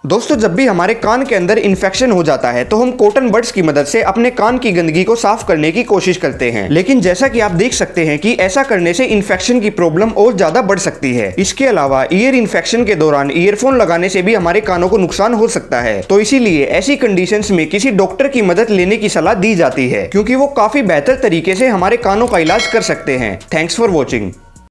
दोस्तों, जब भी हमारे कान के अंदर इन्फेक्शन हो जाता है तो हम कॉटन बड्स की मदद से अपने कान की गंदगी को साफ करने की कोशिश करते हैं, लेकिन जैसा कि आप देख सकते हैं कि ऐसा करने से इन्फेक्शन की प्रॉब्लम और ज्यादा बढ़ सकती है। इसके अलावा ईयर इन्फेक्शन के दौरान ईयरफोन लगाने से भी हमारे कानों को नुकसान हो सकता है। तो इसीलिए ऐसी कंडीशंस में किसी डॉक्टर की मदद लेने की सलाह दी जाती है, क्योंकि वो काफी बेहतर तरीके से हमारे कानों का इलाज कर सकते हैं। Thanks for watching.